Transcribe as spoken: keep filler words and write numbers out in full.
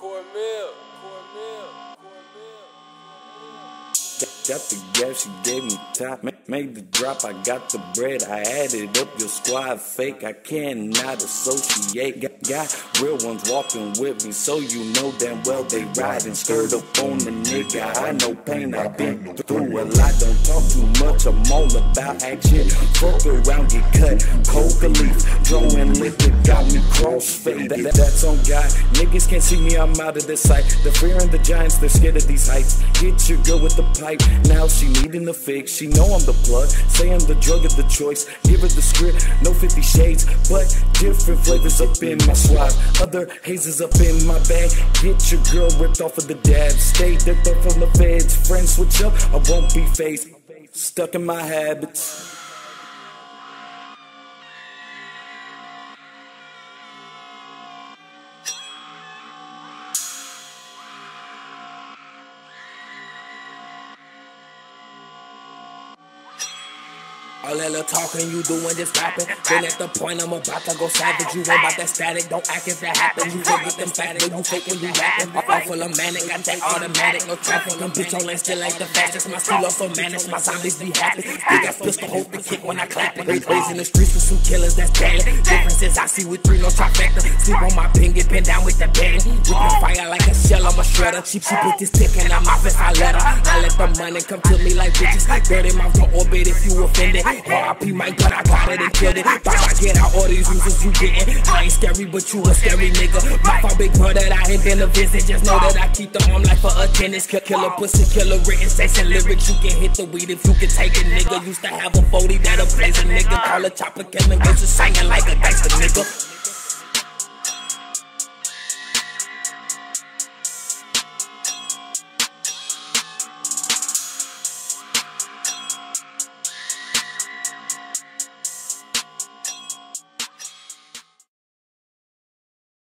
Cornmeal, Cornmeal, Cornmeal. Got the gas, she gave me top. Made the drop, I got the bread. I added up your squad fake. I cannot associate. Got, got real ones walking with me, so you know damn well they riding. Skirt up on the nigga. I know pain, I've been through a lot. Don't talk too much, I'm all about action. Fuck around, get cut. Coca leaf, drawing liquor, got me crossfade. That, that, that's on God. Niggas can't see me, I'm out of the sight. The fear and the giants, they're scared of these heights. Get your girl with the pipe. Now she needing the fix. She know I'm the plug. Say I'm the drug of the choice. Give her the script. No fifty shades, but different flavors up in my swab. Other hazes up in my bag. Get your girl ripped off of the dab. Stay dipped up from the feds. Friends switch up, I won't be phased. Stuck in my habits. All that little talking you doing just rapping. Then at the point I'm about to go savage. You ain't about that static, don't act if that happen. You fake with them static, you fake when you rapping. I'm full of manic, got that automatic, no traffic. Them bitch on lane still ain't the fastest. My stilo so managed, my zombies be happy. They got pistol hold the kick when I clap it. Raise in the streets with some killers, that's daily. Differences I see with three, no trifecta. Sleep on my pin, get pinned down with the bed. Whipping fire like a shell, I'm a shredder. She, she put this tick in her mouth if I let her. I let the money come to me like bitches. Dirty mouth don't orbit if you offended. R I P my gun, I got it and killed it. Thought I get out all these reasons you getting. I ain't scary, but you a scary nigga. My fault, big bro, that I ain't been a visit. Just know that I keep the arm like for a tennis. Kill, killer pussy, killer written sex and lyrics. You can hit the weed if you can take it, nigga. Used to have a forty that'll blaze a nigga. Call a chopper, killing ghosts, singing like a gangster nigga.